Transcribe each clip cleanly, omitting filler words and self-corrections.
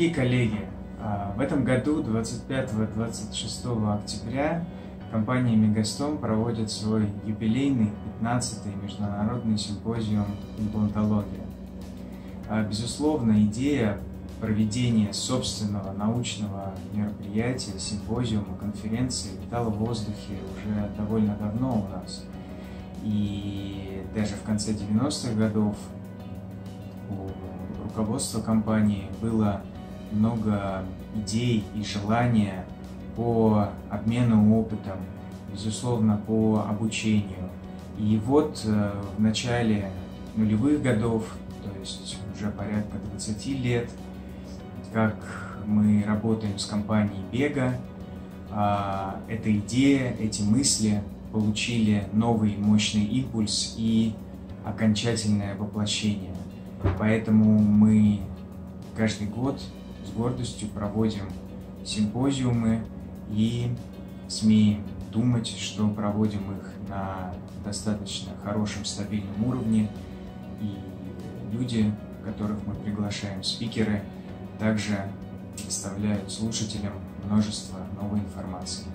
Дорогие коллеги, в этом году 25-26 октября компания Мегастом проводит свой юбилейный 15-й международный симпозиум «Имплантология». Безусловно, идея проведения собственного научного мероприятия, симпозиума, конференции витала в воздухе уже довольно давно у нас. И даже в конце 90-х годов у руководства компании было много идей и желания по обмену опытом, безусловно, по обучению. И вот в начале нулевых годов, то есть уже порядка 20 лет, как мы работаем с компанией Бега, эта идея, эти мысли получили новый мощный импульс и окончательное воплощение. Поэтому мы каждый год с гордостью проводим симпозиумы и смеем думать, что проводим их на достаточно хорошем, стабильном уровне. И люди, которых мы приглашаем, спикеры, также представляют слушателям множество новой информации.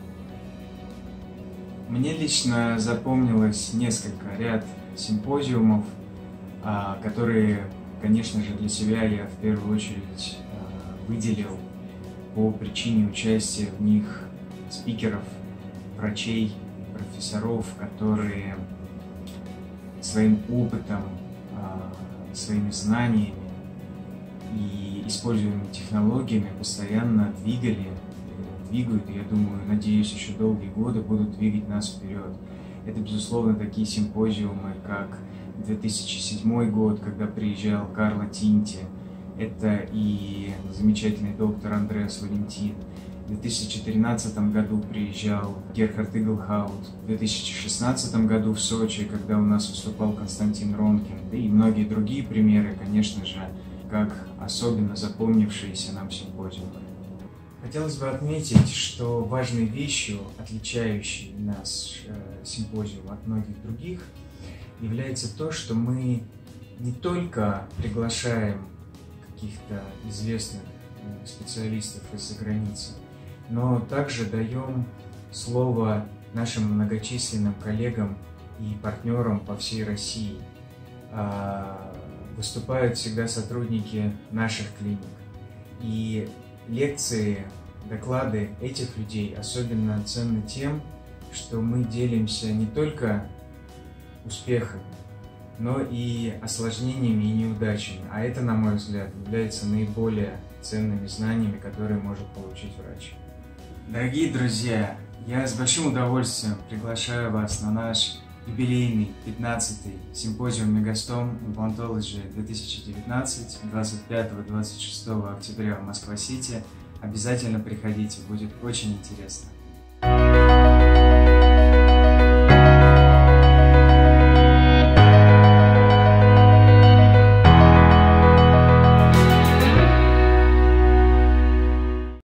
Мне лично запомнилось ряд симпозиумов, которые, конечно же, для себя я в первую очередь выделил по причине участия в них спикеров, врачей, профессоров, которые своим опытом, своими знаниями и используемыми технологиями постоянно двигают, и я думаю, надеюсь, еще долгие годы будут двигать нас вперед. Это, безусловно, такие симпозиумы, как 2007 год, когда приезжал Карло Тинти, это и замечательный доктор Андреас Валентин. В 2013 году приезжал Герхард Иглхаут. В 2016 году в Сочи, когда у нас выступал Константин Ронкин. Да и многие другие примеры, конечно же, как особенно запомнившиеся нам симпозиумы. Хотелось бы отметить, что важной вещью, отличающей наш симпозиум от многих других, является то, что мы не только приглашаем каких-то известных специалистов из-за границы, но также даем слово нашим многочисленным коллегам и партнерам по всей России. Выступают всегда сотрудники наших клиник. И лекции, доклады этих людей особенно ценны тем, что мы делимся не только успехами, но и осложнениями и неудачами. А это, на мой взгляд, является наиболее ценными знаниями, которые может получить врач. Дорогие друзья, я с большим удовольствием приглашаю вас на наш юбилейный 15-й симпозиум Мегастом Implantology 2019 25-26 октября в Москва-Сити. Обязательно приходите, будет очень интересно.